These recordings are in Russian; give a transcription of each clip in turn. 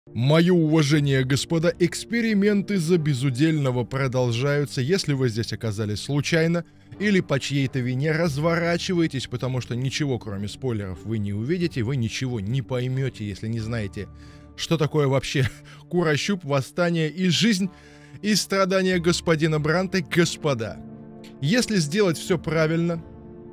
Мое уважение, господа, эксперименты за безудельного продолжаются. Если вы здесь оказались случайно или по чьей-то вине, разворачивайтесь, потому что ничего, кроме спойлеров, вы не увидите, вы ничего не поймете, если не знаете, что такое вообще Курощуп, восстание и жизнь и страдания господина Бранте. Господа, если сделать все правильно,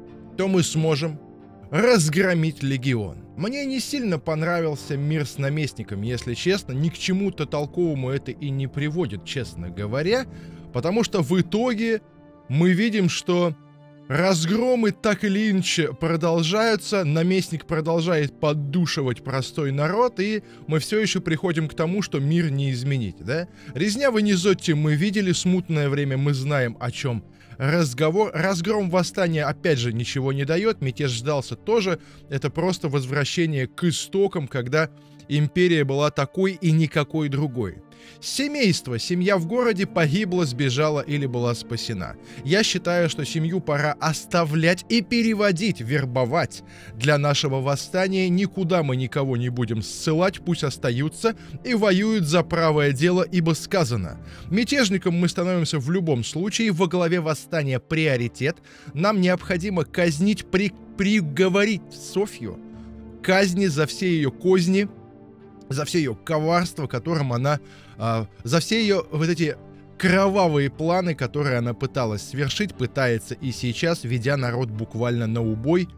то мы сможем разгромить легион. Мне не сильно понравился мир с наместником, если честно, ни к чему-то толковому это и не приводит, честно говоря, потому что в итоге мы видим, что разгромы так или иначе продолжаются, наместник продолжает поддушивать простой народ, и мы все еще приходим к тому, что мир не изменить, да? Резня в Энизотте мы видели, смутное время мы знаем, о чем разговор. Разгром восстания опять же ничего не дает, мятеж сдался тоже, это просто возвращение к истокам, когда империя была такой и никакой другой. Семейство, семья в городе погибла, сбежала или была спасена. Я считаю, что семью пора оставлять и переводить, вербовать. Для нашего восстания никуда мы никого не будем ссылать, пусть остаются и воюют за правое дело, ибо сказано. Мятежником мы становимся в любом случае, во главе восстания приоритет. Нам необходимо казнить, приговорить Софью казни за все ее козни, за все ее коварство, которым она... за все ее вот эти кровавые планы, которые она пыталась свершить, пытается и сейчас, ведя народ буквально на убой.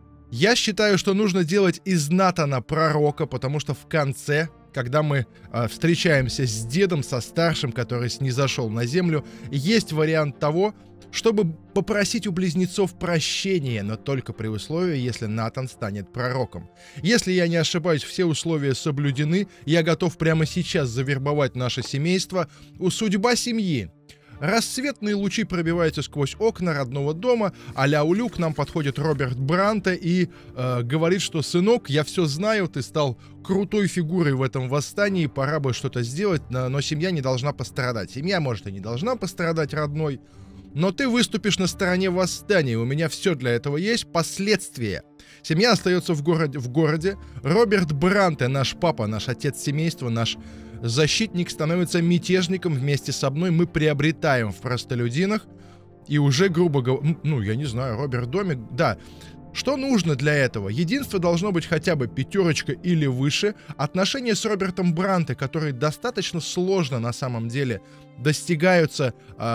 Я считаю, что нужно делать из Натана пророка, потому что в конце, когда мы встречаемся с дедом, со старшим, который снизошел на землю, есть вариант того, чтобы попросить у близнецов прощения, но только при условии, если Натан станет пророком. Если я не ошибаюсь, все условия соблюдены, я готов прямо сейчас завербовать наше семейство. Судьба семьи. Рассветные лучи пробиваются сквозь окна родного дома, а-ля Улю к нам подходит Роберт Бранте и говорит, что «Сынок, я все знаю, ты стал крутой фигурой в этом восстании, пора бы что-то сделать, но семья не должна пострадать». Семья, может, и не должна пострадать родной, но ты выступишь на стороне восстания, у меня все для этого есть, последствия. Семья остается в городе. Роберт Бранте, наш папа, наш отец семейства, наш защитник, становится мятежником вместе со мной. Мы приобретаем в простолюдинах. И уже, грубо говоря, ну, я не знаю, Роберт Домик, да. Что нужно для этого? Единство должно быть хотя бы 5 или выше. Отношения с Робертом Бранте, которые достаточно сложно на самом деле достигаются...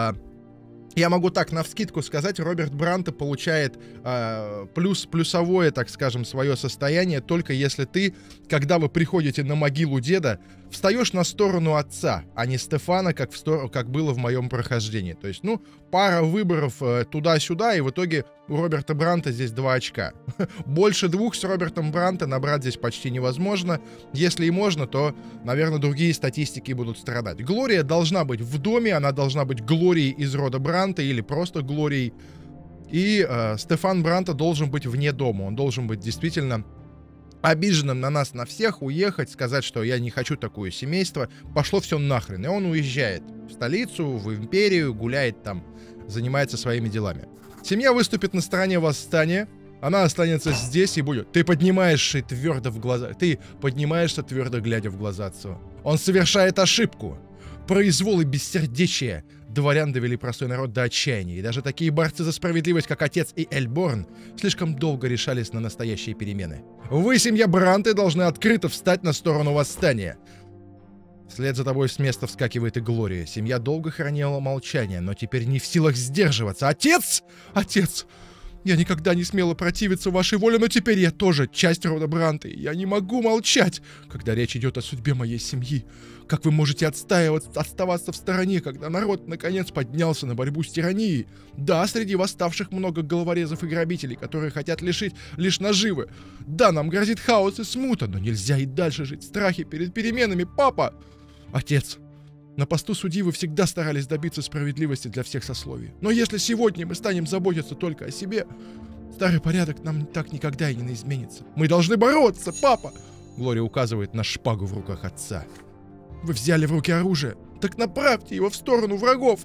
Я могу так навскидку сказать, Роберт Бранте получает плюсовое, так скажем, свое состояние, только если ты, когда вы приходите на могилу деда, встаешь на сторону отца, а не Стефана, как было в моем прохождении. То есть, ну, пара выборов туда-сюда, и в итоге у Роберта Бранте здесь 2 очка. Больше 2 с Робертом Бранте набрать здесь почти невозможно. Если и можно, то, наверное, другие статистики будут страдать. Глория должна быть в доме, она должна быть Глорией из рода Бранте или просто Глорией. И Стефан Бранте должен быть вне дома. Он должен быть действительно обиженным на нас, на всех, уехать, сказать, что я не хочу такое семейство. Пошло все нахрен. И он уезжает в столицу, в империю, гуляет там, занимается своими делами. Семья выступит на стороне восстания. Она останется здесь и будет. Ты поднимаешься твердо в глаза. Ты поднимаешься твердо, глядя в глаза отцу. Он совершает ошибку. Произвол и бессердечие дворян довели простой народ до отчаяния. И даже такие борцы за справедливость, как отец и Эльборн, слишком долго решались на настоящие перемены. Вы, семья Бранте, должны открыто встать на сторону восстания. Вслед за тобой с места вскакивает и Глория. Семья долго хранила молчание, но теперь не в силах сдерживаться. «Отец! Отец! Я никогда не смела противиться вашей воле, но теперь я тоже часть рода Бранте. Я не могу молчать, когда речь идет о судьбе моей семьи. Как вы можете оставаться в стороне, когда народ наконец поднялся на борьбу с тиранией? Да, среди восставших много головорезов и грабителей, которые хотят лишить лишь наживы. Да, нам грозит хаос и смута, но нельзя и дальше жить в страхе перед переменами, папа! Отец, на посту судьи вы всегда старались добиться справедливости для всех сословий. Но если сегодня мы станем заботиться только о себе, старый порядок нам так никогда и не изменится. Мы должны бороться, папа!» Глория указывает на шпагу в руках отца. «Вы взяли в руки оружие, так направьте его в сторону врагов!»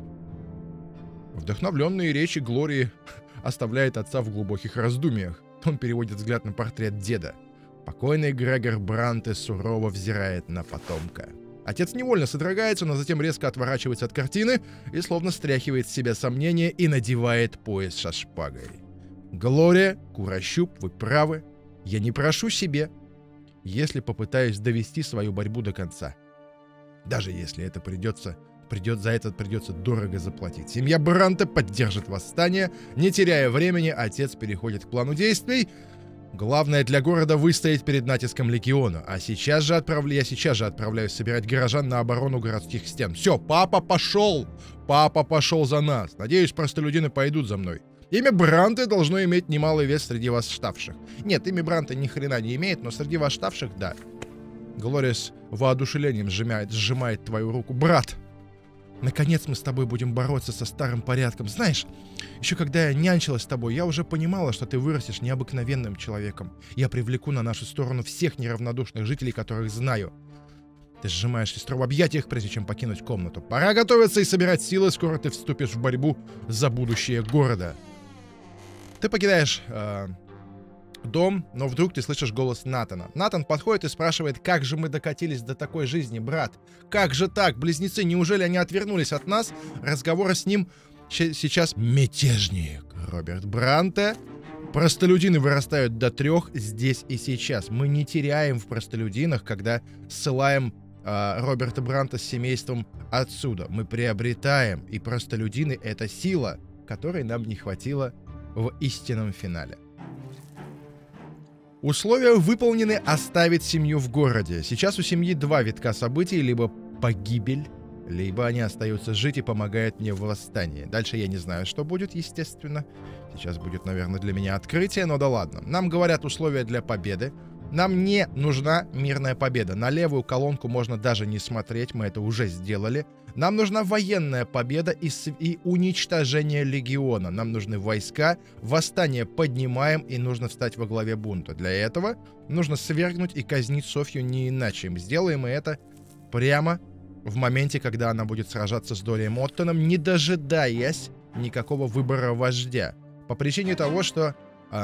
Вдохновленные речи Глории оставляет отца в глубоких раздумьях. Он переводит взгляд на портрет деда. Покойный Грегор Бранте сурово взирает на потомка. Отец невольно содрогается, но затем резко отворачивается от картины и словно стряхивает с себя сомнения и надевает пояс со шпагой. «Глория, Курощуп, вы правы. Я не прошу себе, если попытаюсь довести свою борьбу до конца. Даже если это за это придется дорого заплатить. Семья Бранте поддержит восстание. Не теряя времени, отец переходит к плану действий. Главное для города выстоять перед натиском легиона. А я сейчас же отправляюсь собирать горожан на оборону городских стен. Все, папа пошел! Папа пошел за нас. Надеюсь, простолюдины пойдут за мной. Имя Бранте должно иметь немалый вес среди восставших. Нет, имя Бранте ни хрена не имеет, но среди восставших — да. Глория с воодушевлением сжимает твою руку. Брат, наконец мы с тобой будем бороться со старым порядком. Знаешь, еще когда я нянчилась с тобой, я уже понимала, что ты вырастешь необыкновенным человеком. Я привлеку на нашу сторону всех неравнодушных жителей, которых знаю. Ты сжимаешь сестру в объятиях, прежде чем покинуть комнату. Пора готовиться и собирать силы, скоро ты вступишь в борьбу за будущее города. Ты покидаешь дом, но вдруг ты слышишь голос Натана. Натан подходит и спрашивает: как же мы докатились до такой жизни, брат? Как же так? Близнецы, неужели они отвернулись от нас? Разговоры с ним сейчас мятежник. Роберт Бранте. Простолюдины вырастают до 3 здесь и сейчас. Мы не теряем в простолюдинах, когда ссылаем Роберта Бранта с семейством отсюда. Мы приобретаем, и простолюдины — это сила, которой нам не хватило в истинном финале. Условия выполнены оставить семью в городе. Сейчас у семьи 2 витка событий: либо погибель, либо они остаются жить и помогают мне в восстании. Дальше я не знаю, что будет, естественно. Сейчас будет, наверное, для меня открытие, но да ладно. Нам говорят условия для победы. Нам не нужна мирная победа. На левую колонку можно даже не смотреть, мы это уже сделали. Нам нужна военная победа и уничтожение легиона. Нам нужны войска, восстание поднимаем, и нужно встать во главе бунта. Для этого нужно свергнуть и казнить Софью не иначе. Сделаем мы это прямо в моменте, когда она будет сражаться с Дорием Оттоном, не дожидаясь никакого выбора вождя. По причине того, что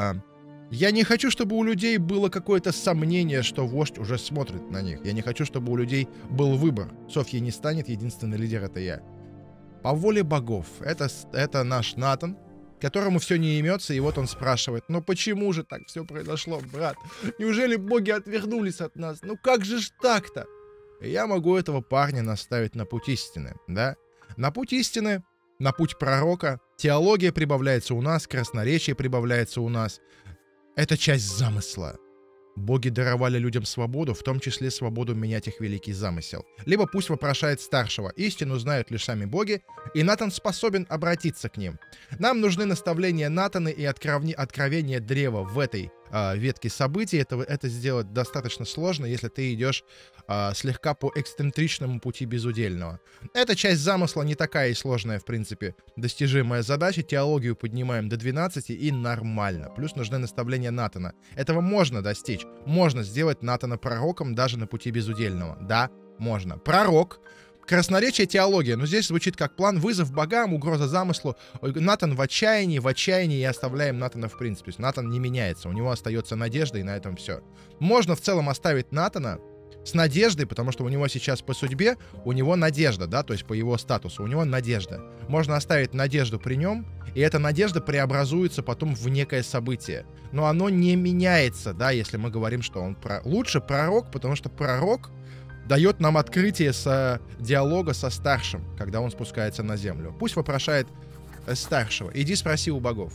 я не хочу, чтобы у людей было какое-то сомнение, что вождь уже смотрит на них. Я не хочу, чтобы у людей был выбор. Софья не станет, единственный лидер — это я. По воле богов. Это наш Натан, которому все не имется, и вот он спрашивает: ну почему же так все произошло, брат? Неужели боги отвернулись от нас? Ну как же ж так-то? Я могу этого парня наставить на путь истины, да? На путь истины, на путь пророка. Теология прибавляется у нас, красноречие прибавляется у нас. Это часть замысла. Боги даровали людям свободу, в том числе свободу менять их великий замысел. Либо пусть вопрошает старшего. Истину знают лишь сами боги, и Натан способен обратиться к ним. Нам нужны наставления Натана и откровение древа в этой ветке событий. Это сделать достаточно сложно, если ты идешь слегка по эксцентричному пути безудельного. Эта часть замысла не такая и сложная, в принципе, достижимая задача. Теологию поднимаем до 12 и нормально. Плюс нужны наставления Натана. Этого можно достичь. Можно сделать Натана пророком даже на пути безудельного. Да, можно. Пророк. Красноречие, теология. Но здесь звучит как план: вызов богам, угроза замыслу. Натан в отчаянии, и оставляем Натана в принципе. То есть Натан не меняется, у него остается надежда, и на этом все. Можно в целом оставить Натана с надеждой, потому что у него сейчас по судьбе, у него надежда, да, то есть по его статусу, у него надежда. Можно оставить надежду при нем, и эта надежда преобразуется потом в некое событие. Но оно не меняется, да, если мы говорим, что он лучше пророк, потому что пророк дает нам открытие диалога со старшим, когда он спускается на землю. Пусть вопрошает старшего: иди спроси у богов.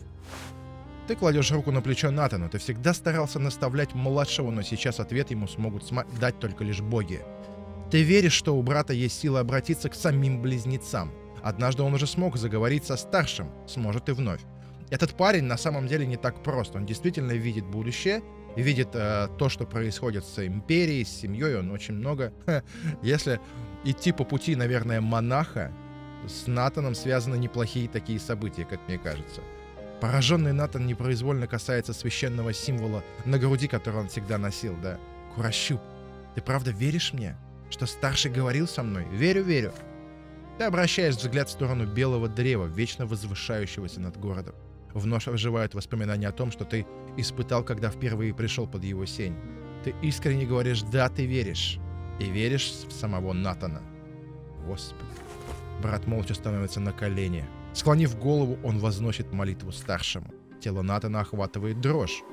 Ты кладешь руку на плечо Натану. Ты всегда старался наставлять младшего, но сейчас ответ ему смогут дать только лишь боги. Ты веришь, что у брата есть сила обратиться к самим близнецам. Однажды он уже смог заговорить со старшим, сможет и вновь. Этот парень на самом деле не так прост. Он действительно видит будущее, видит то, что происходит с империей, с семьей. Он очень много. Если идти по пути, наверное, монаха, с Натаном связаны неплохие такие события, как мне кажется. Пораженный Натан непроизвольно касается священного символа на груди, который он всегда носил, да. Курощуп, ты правда веришь мне, что старший говорил со мной? Верю, верю. Ты обращаешь взгляд в сторону белого древа, вечно возвышающегося над городом. Вновь оживают воспоминания о том, что ты испытал, когда впервые пришел под его сень. Ты искренне говоришь, да, ты веришь. И веришь в самого Натана. Господи. Брат молча становится на колени. Склонив голову, он возносит молитву старшему. Тело Натана охватывает дрожь.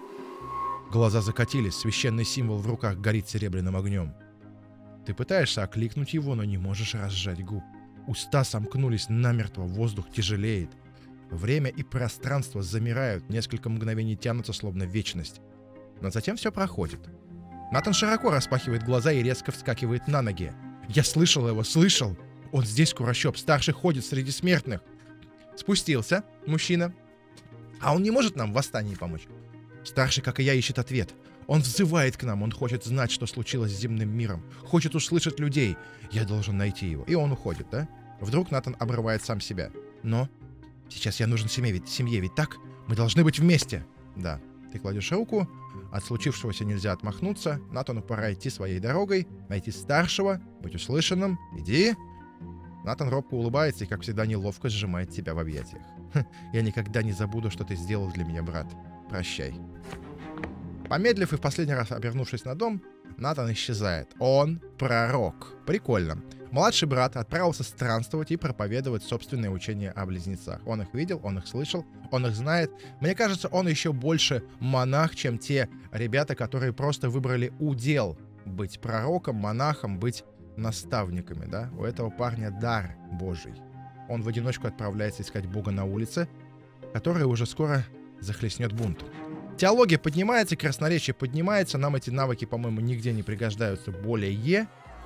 Глаза закатились, священный символ в руках горит серебряным огнем. Ты пытаешься окликнуть его, но не можешь разжать губ. Уста сомкнулись намертво, воздух тяжелеет. Время и пространство замирают, несколько мгновений тянутся, словно вечность. Но затем все проходит. Натан широко распахивает глаза и резко вскакивает на ноги. Я слышал его, слышал! Он здесь, Курощоп, старший ходит среди смертных. Спустился мужчина. А он не может нам в восстании помочь? Старший, как и я, ищет ответ. Он взывает к нам, он хочет знать, что случилось с земным миром. Хочет услышать людей. Я должен найти его. И он уходит, да? Вдруг Натан обрывает сам себя. Но сейчас я нужен семье, ведь так? Мы должны быть вместе. Да. Ты кладешь руку. От случившегося нельзя отмахнуться. Натану пора идти своей дорогой. Найти старшего. Быть услышанным. Иди. Натан робко улыбается и, как всегда, неловко сжимает тебя в объятиях. Я никогда не забуду, что ты сделал для меня, брат. Прощай. Помедлив и в последний раз обернувшись на дом, Натан исчезает. Он пророк. Прикольно. Младший брат отправился странствовать и проповедовать собственное учение о близнецах. Он их видел, он их слышал, он их знает. Мне кажется, он еще больше монах, чем те ребята, которые просто выбрали удел быть пророком, монахом, быть наставниками, да? У этого парня дар Божий. Он в одиночку отправляется искать Бога на улице, которая уже скоро захлестнет бунт. Теология поднимается, красноречие поднимается. Нам эти навыки, по-моему, нигде не пригождаются более.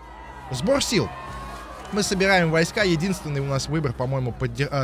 Сбор сил. Мы собираем войска. Единственный у нас выбор, по-моему,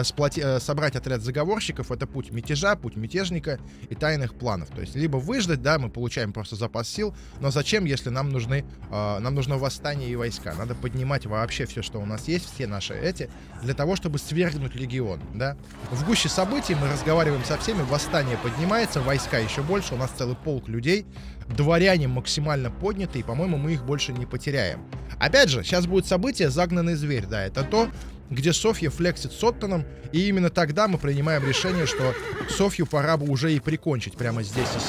собрать отряд заговорщиков. Это путь мятежа, путь мятежника и тайных планов. То есть, либо выждать, да, мы получаем просто запас сил. Но зачем, если нам нужно восстание и войска? Надо поднимать вообще все, что у нас есть, все наши для того, чтобы свергнуть легион, да. В гуще событий мы разговариваем со всеми, восстание поднимается, войска еще больше, у нас целый полк людей. Дворяне максимально подняты, и, по-моему, мы их больше не потеряем. Опять же, сейчас будет событие «Загнанный зверь», да, это то, где Софья флексит с Оттоном, и именно тогда мы принимаем решение, что Софью пора бы уже и прикончить прямо здесь и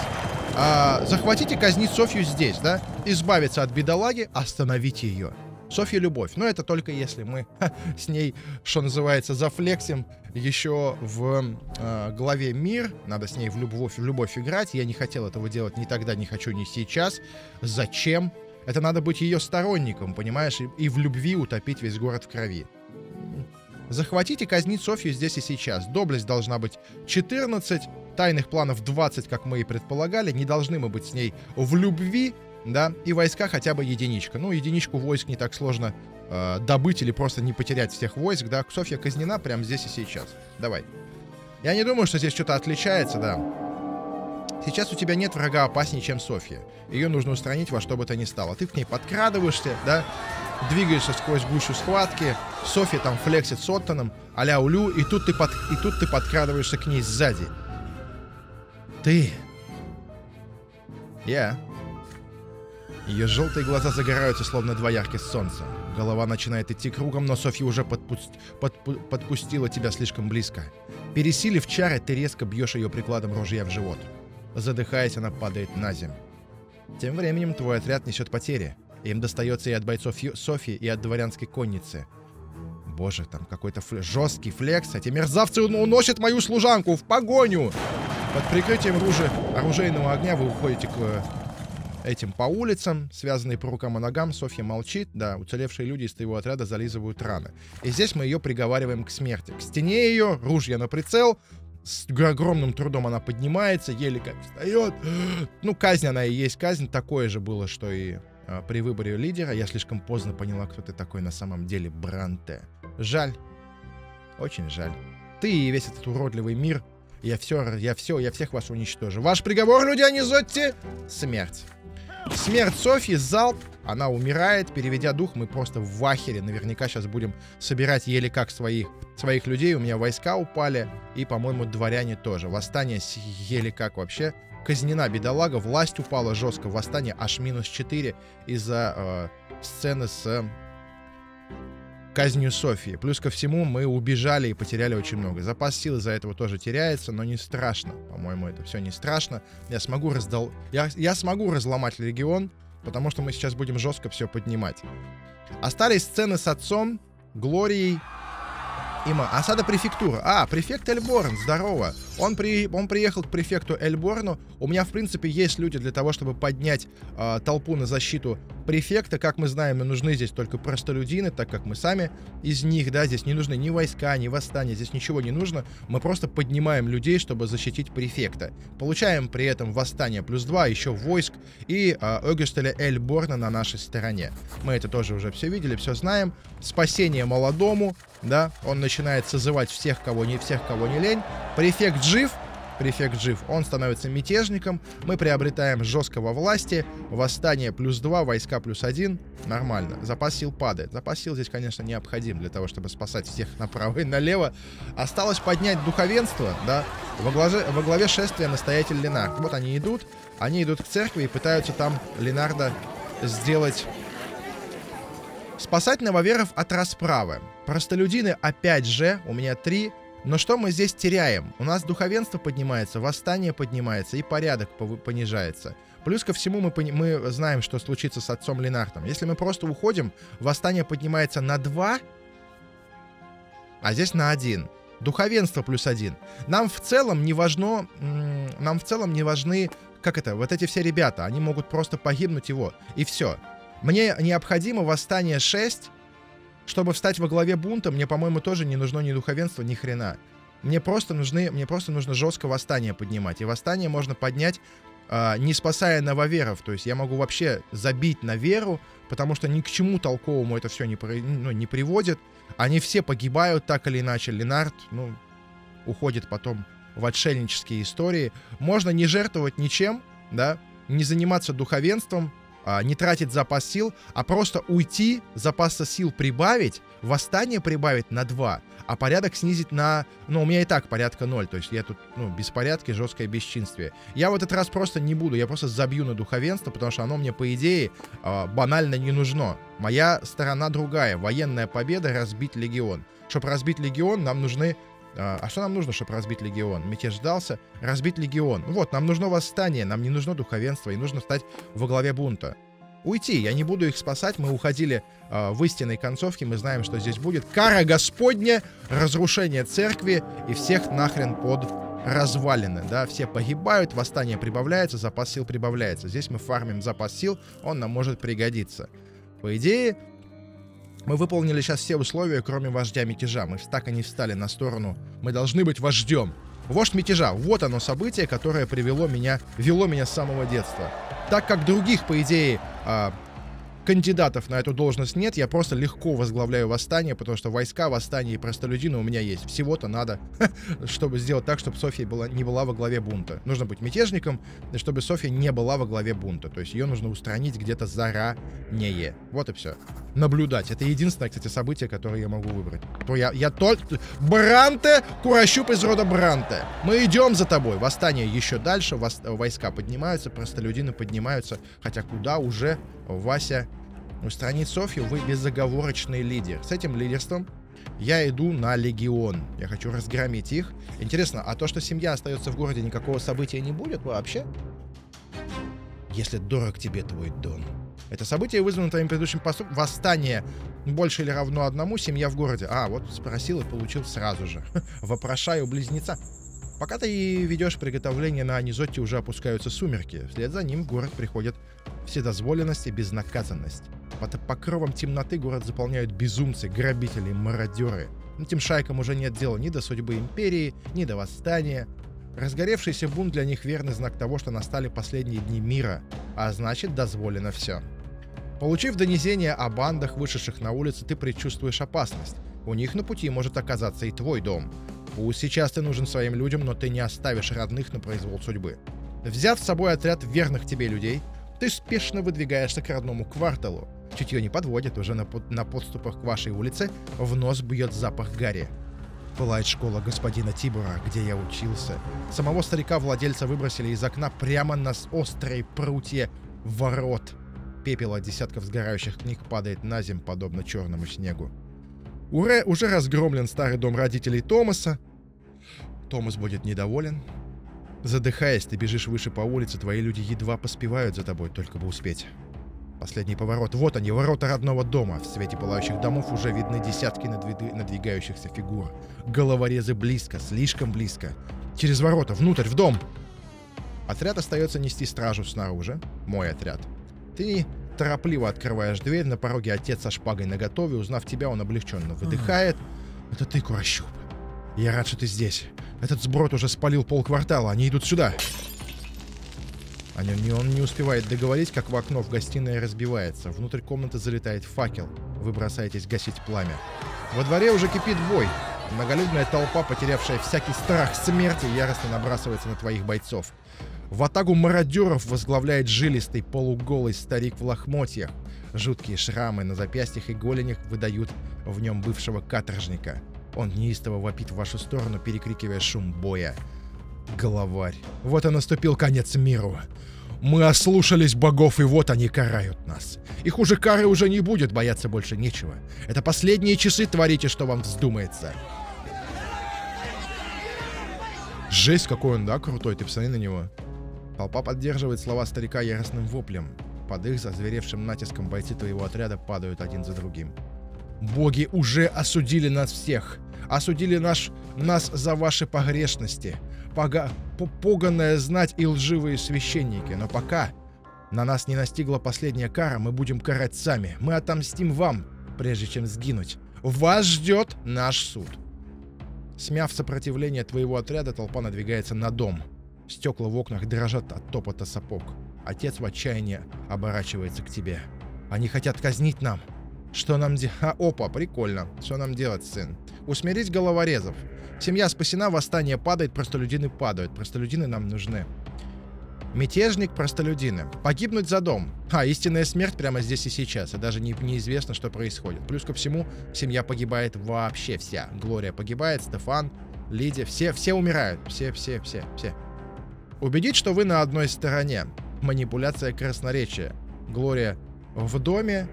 сейчас. Захватить и казнить Софью здесь, да, избавиться от бедолаги, остановить ее. Софья — любовь, но это только если мы с ней, что называется, зафлексим еще в главе «Мир». Надо с ней в любовь играть. Я не хотел этого делать ни тогда, не хочу ни сейчас. Зачем? Это надо быть ее сторонником, понимаешь, и в любви утопить весь город в крови. Захватить и казнить Софью здесь и сейчас. Доблесть должна быть 14, тайных планов 20, как мы и предполагали. Не должны мы быть с ней в любви, да, и войска хотя бы единичка. Ну, единичку войск не так сложно добыть или просто не потерять всех войск, да. Софья казнена прямо здесь и сейчас. Давай. Я не думаю, что здесь что-то отличается, да. Сейчас у тебя нет врага опаснее, чем Софья. Ее нужно устранить во что бы то ни стало. Ты к ней подкрадываешься, да, двигаешься сквозь гущу схватки. Софья там флексит с Оттоном, а-ля улю, и тут ты подкрадываешься к ней сзади. Ты. Я. Ее желтые глаза загораются, словно два ярких солнца. Голова начинает идти кругом, но Софья уже подпустила тебя слишком близко. Пересилив чары, ты резко бьешь ее прикладом ружья в живот. Задыхаясь, она падает на землю. Тем временем твой отряд несет потери. Им достается и от бойцов Софьи, и от дворянской конницы. Боже, там какой-то жесткий флекс. Эти мерзавцы уносят мою служанку в погоню! Под прикрытием оружейного огня вы уходите к этим по улицам, связанные по рукам и ногам. Софья молчит. Да, уцелевшие люди из твоего отряда зализывают раны. И здесь мы ее приговариваем к смерти. К стене ее, ружья на прицел. С огромным трудом она поднимается, еле как встает. Ну, казнь она и есть казнь. Такое же было, что и при выборе лидера. Я слишком поздно поняла, кто ты такой на самом деле, Бранте. Жаль. Очень жаль. Ты и весь этот уродливый мир. Я всех вас уничтожу. Ваш приговор, люди, Анизотти — смерть. Смерть Софьи, залп, она умирает. Переведя дух, мы просто в ахере. Наверняка сейчас будем собирать еле как своих людей. У меня войска упали, и, по-моему, дворяне тоже. Восстание еле как вообще. Казнена бедолага, власть упала жестко. Восстание аж -4 из-за сцены с казнью Софии. Плюс ко всему, мы убежали и потеряли очень много. Запас сил из-за этого тоже теряется, но не страшно. По-моему, это все не страшно. Я смогу разломать легион, потому что мы сейчас будем жестко все поднимать. Остались сцены с отцом, Глорией и осада префектуры. Префект Эльборн, здорово. Он приехал к префекту Эльборну. У меня, в принципе, есть люди для того, чтобы поднять толпу на защиту префекта. Как мы знаем, нужны здесь только простолюдины, так как мы сами из них, да, здесь не нужны ни войска, ни восстания, здесь ничего не нужно. Мы просто поднимаем людей, чтобы защитить префекта. Получаем при этом восстание +2, еще войск и Огюстеля Эльборна на нашей стороне. Мы это тоже уже все видели, все знаем. Спасение молодому, да, он начинает созывать всех, кого не лень. Префект жив, он становится мятежником, мы приобретаем жестко во власти, восстание +2, войска +1, нормально. Запас сил падает. Запас сил здесь, конечно, необходим для того, чтобы спасать всех направо и налево. Осталось поднять духовенство, да, во главе шествия настоятель Ленард. Вот они идут к церкви и пытаются там Ленарда сделать... Спасать нововеров от расправы. Простолюдины, опять же, у меня 3. Но что мы здесь теряем? У нас духовенство поднимается, восстание поднимается и порядок понижается. Плюс ко всему мы знаем, что случится с отцом Ленартом. Если мы просто уходим, восстание поднимается на 2, а здесь на 1. Духовенство +1. Нам в целом не важны, вот эти все ребята. Они могут просто погибнуть и все. Мне необходимо восстание 6, чтобы встать во главе бунта. Мне, по-моему, тоже не нужно ни духовенство, ни хрена. Мне просто нужно жестко восстание поднимать. И восстание можно поднять, не спасая нововеров. То есть я могу вообще забить на веру, потому что ни к чему толковому это все не приводит. Они все погибают так или иначе. Ленард, уходит потом в отшельнические истории. Можно не жертвовать ничем, да, не заниматься духовенством, не тратить запас сил, а просто уйти, запаса сил прибавить, восстание прибавить на 2, а порядок снизить на... у меня и так порядка 0, то есть я тут, беспорядки, жесткое бесчинствие. Я в этот раз просто не буду, я просто забью на духовенство, потому что оно мне, по идее, банально не нужно. Моя сторона другая, военная победа, разбить легион. Чтобы разбить легион, нам нужны... что нам нужно, чтобы разбить легион? Мятеж сдался. Разбить легион. Нам нужно восстание, нам не нужно духовенство, и нужно стать во главе бунта. Уйти, я не буду их спасать, мы уходили в истинной концовке, мы знаем, что здесь будет. Кара Господня, разрушение церкви, и всех нахрен под развалины, да, все погибают, восстание прибавляется, запас сил прибавляется. Здесь мы фармим запас сил, он нам может пригодиться. По идее... Мы выполнили сейчас все условия, кроме вождя мятежа. Мы так и не встали на сторону. Мы должны быть вождем. Вождь мятежа. Вот оно событие, которое вело меня с самого детства. Так как других, по идее, кандидатов на эту должность нет, я просто легко возглавляю восстание, потому что войска, восстания и простолюдины у меня есть. Всего-то надо, чтобы сделать так, чтобы Софья не была во главе бунта. Нужно быть мятежником, чтобы Софья не была во главе бунта. То есть ее нужно устранить где-то заранее. Вот и все. Наблюдать. Это единственное, кстати, событие, которое я могу выбрать. Бранте, Курощуп из рода Бранте. Мы идем за тобой. Восстание еще дальше. Войска поднимаются, простолюдины поднимаются. Хотя куда уже Вася устранит Софью? Вы безоговорочный лидер. С этим лидерством я иду на легион. Я хочу разгромить их. Интересно, а то, что семья остается в городе, никакого события не будет вообще? Если дорог тебе твой дом. Это событие вызвано твоим предыдущим поступком. Восстание больше или равно 1, семья в городе. Вот спросил и получил сразу же. Вопрошаю близнеца. Пока ты ведешь приготовление на Анизотте, уже опускаются сумерки. Вслед за ним в город приходят вседозволенность и безнаказанность. Под покровом темноты город заполняют безумцы, грабители, мародеры. Этим шайкам уже нет дела ни до судьбы империи, ни до восстания. Разгоревшийся бунт для них верный знак того, что настали последние дни мира, а значит, дозволено все. Получив донесение о бандах, вышедших на улицы, ты предчувствуешь опасность. У них на пути может оказаться и твой дом. Пусть сейчас ты нужен своим людям, но ты не оставишь родных на произвол судьбы. Взяв с собой отряд верных тебе людей, ты спешно выдвигаешься к родному кварталу. Чутье не подводит, уже на подступах к вашей улице в нос бьет запах гари. Пылает школа господина Тибора, где я учился. Самого старика-владельца выбросили из окна прямо на острые прутья ворот. Пепел от десятков сгорающих книг падает на землю, подобно черному снегу. Уже разгромлен старый дом родителей Томаса. Томас будет недоволен. Задыхаясь, ты бежишь выше по улице, твои люди едва поспевают за тобой, только бы успеть. Последний поворот. Вот они, ворота родного дома. В свете пылающих домов уже видны десятки надвигающихся фигур. Головорезы близко, слишком близко. Через ворота, внутрь, в дом. Отряд остается нести стражу снаружи. Мой отряд. Ты торопливо открываешь дверь, на пороге отец со шпагой наготове. Узнав тебя, он облегченно выдыхает. Это ты, Курощуп. Я рад, что ты здесь. Этот сброд уже спалил полквартала. Они идут сюда. Он не успевает договорить, как в окно в гостиной разбивается. Внутрь комнаты залетает факел. Вы бросаетесь гасить пламя. Во дворе уже кипит бой. Многолюдная толпа, потерявшая всякий страх смерти, яростно набрасывается на твоих бойцов. В атаку мародеров возглавляет жилистый полуголый старик в лохмотьях. Жуткие шрамы на запястьях и голенях выдают в нем бывшего каторжника. Он неистово вопит в вашу сторону, перекрикивая шум боя. Главарь. Вот и наступил конец миру. Мы ослушались богов, и вот они карают нас. И хуже кары уже не будет, бояться больше нечего. Это последние часы, творите, что вам вздумается. Жесть, какой он, да, крутой, ты посмотри на него. Толпа поддерживает слова старика яростным воплем. Под их зазверевшим натиском бойцы твоего отряда падают один за другим. Боги уже осудили нас всех. Осудили нас за ваши погрешности. Поганая знать и лживые священники. Но пока на нас не настигла последняя кара, мы будем карать сами. Мы отомстим вам, прежде чем сгинуть. Вас ждет наш суд. Смяв сопротивление твоего отряда, толпа надвигается на дом. Стекла в окнах дрожат от топота сапог. Отец в отчаянии оборачивается к тебе. Они хотят казнить нам. Что нам делать? Опа, прикольно. Что нам делать, сын? Усмирить головорезов. Семья спасена, восстание падает, простолюдины падают. Простолюдины нам нужны. Мятежник, простолюдины. Погибнуть за дом. Истинная смерть прямо здесь и сейчас. И даже неизвестно, что происходит. Плюс ко всему, семья погибает вообще вся. Глория погибает, Стефан, Лидия. Все умирают. Все. Убедить, что вы на одной стороне. Манипуляция красноречия. Глория в доме.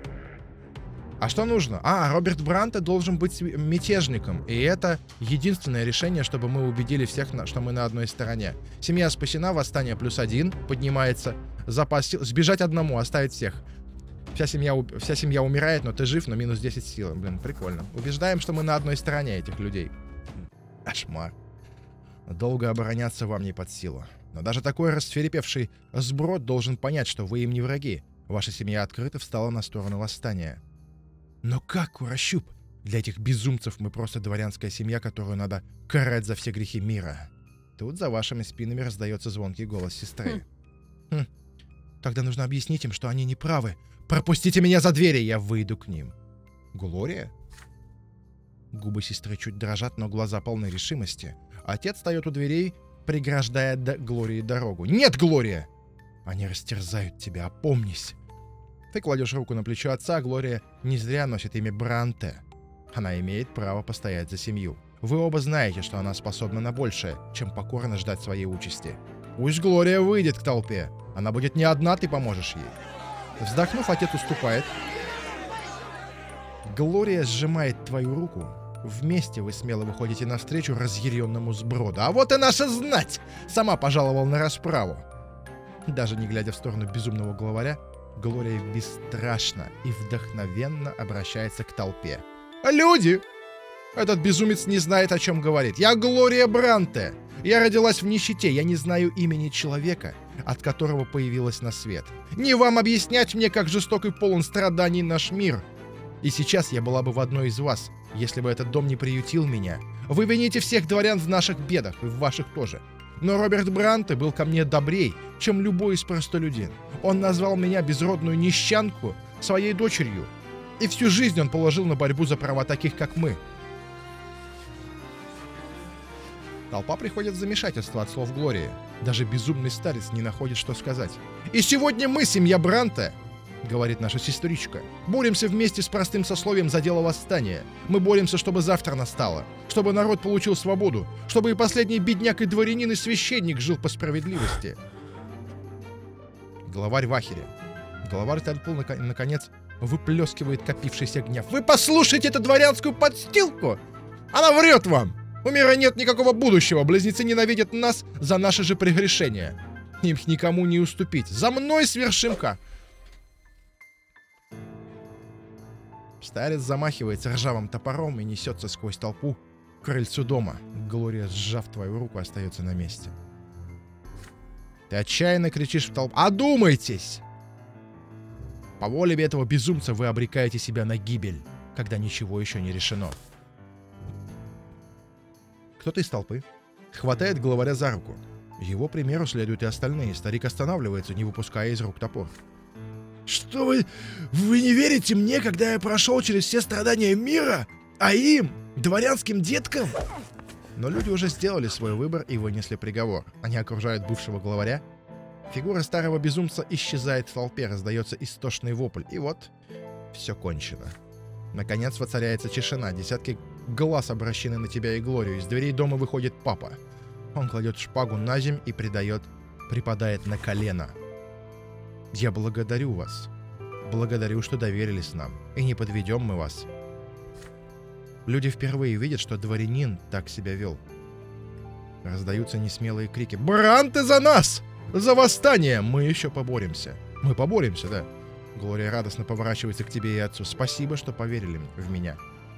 А что нужно? Роберт Бранте должен быть мятежником. И это единственное решение, чтобы мы убедили всех, что мы на одной стороне. Семья спасена, восстание +1 поднимается. Запас сил. Сбежать одному, оставить всех. Вся семья умирает, но ты жив, но минус 10 сил. Блин, прикольно. Убеждаем, что мы на одной стороне этих людей. Кошмар. Долго обороняться вам не под силу. Но даже такой расферепевший сброд должен понять, что вы им не враги. Ваша семья открыто встала на сторону восстания. Но как, Курощуп? Для этих безумцев мы просто дворянская семья, которую надо карать за все грехи мира. Тут за вашими спинами раздается звонкий голос сестры. Тогда нужно объяснить им, что они не правы. Пропустите меня за двери, я выйду к ним. Глория? Губы сестры чуть дрожат, но глаза полны решимости. Отец встает у дверей, преграждая Глории дорогу. Нет, Глория! Они растерзают тебя, опомнись. Ты кладешь руку на плечо отца, Глория не зря носит имя Бранте. Она имеет право постоять за семью. Вы оба знаете, что она способна на большее, чем покорно ждать своей участи. Пусть Глория выйдет к толпе. Она будет не одна, ты поможешь ей. Вздохнув, отец уступает. Глория сжимает твою руку. Вместе вы смело выходите навстречу разъяренному сброду. А вот и наша знать! Сама пожаловала на расправу. Даже не глядя в сторону безумного главаря, Глория бесстрашно и вдохновенно обращается к толпе. «Люди! Этот безумец не знает, о чем говорит. Я Глория Бранте. Я родилась в нищете. Я не знаю имени человека, от которого появилась на свет. Не вам объяснять мне, как жесток и полон страданий наш мир. И сейчас я была бы в одной из вас, если бы этот дом не приютил меня. Вы вините всех дворян в наших бедах, и в ваших тоже. Но Роберт Бранте был ко мне добрей, чем любой из простолюдин. Он назвал меня, безродную нищанку, своей дочерью. И всю жизнь он положил на борьбу за права таких, как мы». Толпа приходит в замешательство от слов Глории. Даже безумный старец не находит, что сказать. «И сегодня мы, семья Бранте, — говорит наша сестричка, — боремся вместе с простым сословием за дело восстания. Мы боремся, чтобы завтра настало, чтобы народ получил свободу, чтобы и последний бедняк, и дворянин, и священник жил по справедливости». Главарь в ахере. Главарь толпы, наконец, выплескивает копившийся гнев. Вы послушайте эту дворянскую подстилку! Она врет вам! У мира нет никакого будущего. Близнецы ненавидят нас за наши же прегрешения. Им никому не уступить. За мной свершимка! Старец замахивается ржавым топором и несется сквозь толпу к крыльцу дома. Глория, сжав твою руку, остается на месте. Ты отчаянно кричишь в толпу. Одумайтесь! По воле этого безумца вы обрекаете себя на гибель, когда ничего еще не решено. Кто-то из толпы хватает главаря за руку. Его примеру следуют и остальные. Старик останавливается, не выпуская из рук топор. Что вы не верите мне, когда я прошел через все страдания мира, а им, дворянским деткам? Но люди уже сделали свой выбор и вынесли приговор. Они окружают бывшего главаря. Фигура старого безумца исчезает в толпе, раздается истошный вопль. И вот, все кончено. Наконец воцаряется тишина. Десятки глаз обращены на тебя и Глорию. Из дверей дома выходит папа. Он кладет шпагу на земь и припадает на колено. Я благодарю вас. Благодарю, что доверились нам. И не подведем мы вас. Люди впервые видят, что дворянин так себя вел. Раздаются несмелые крики. «Бранте за нас! За восстание! Мы еще поборемся!» «Мы поборемся, да!» Глория радостно поворачивается к тебе и отцу. «Спасибо, что поверили в меня».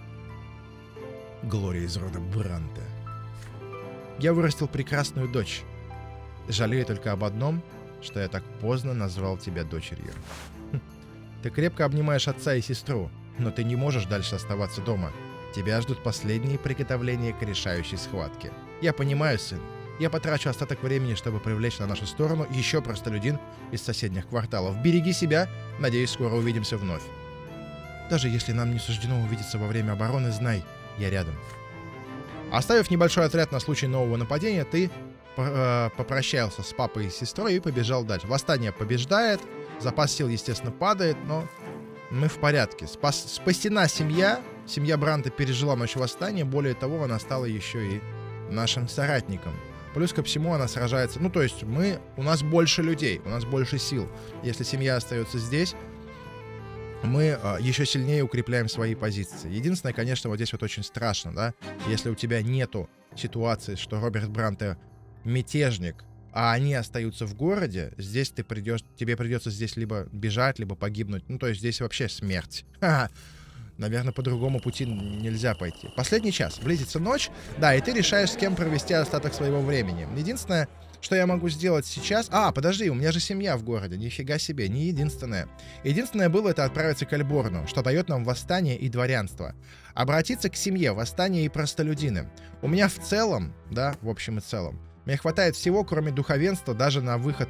Глория из рода Бранте. Я вырастил прекрасную дочь. Жалею только об одном, что я так поздно назвал тебя дочерью. Ты крепко обнимаешь отца и сестру, но ты не можешь дальше оставаться дома. Тебя ждут последние приготовления к решающей схватке. Я понимаю, сын. Я потрачу остаток времени, чтобы привлечь на нашу сторону еще простолюдин из соседних кварталов. Береги себя. Надеюсь, скоро увидимся вновь. Даже если нам не суждено увидеться во время обороны, знай, я рядом. Оставив небольшой отряд на случай нового нападения, ты попрощался с папой и сестрой и побежал дальше. Восстание побеждает, запас сил, естественно, падает, но мы в порядке. Спасена семья. Семья Бранте пережила ночь восстания. Более того, она стала еще и нашим соратником. Плюс ко всему она сражается. Ну, то есть у нас больше людей, у нас больше сил. Если семья остается здесь, мы еще сильнее укрепляем свои позиции. Единственное, конечно, вот здесь вот очень страшно, да? Если у тебя нету ситуации, что Роберт Бранте мятежник, а они остаются в городе, здесь тебе придется здесь либо бежать, либо погибнуть. Ну, то есть здесь вообще смерть. Наверное, по другому пути нельзя пойти. Последний час. Близится ночь. Да, и ты решаешь, с кем провести остаток своего времени. Единственное, что я могу сделать сейчас... подожди, у меня же семья в городе. Нифига себе, не единственное. Единственное было это отправиться к Эльборну, что дает нам восстание и дворянство. Обратиться к семье, восстание и простолюдины. У меня в целом, да, в общем и целом, мне хватает всего, кроме духовенства, даже на выход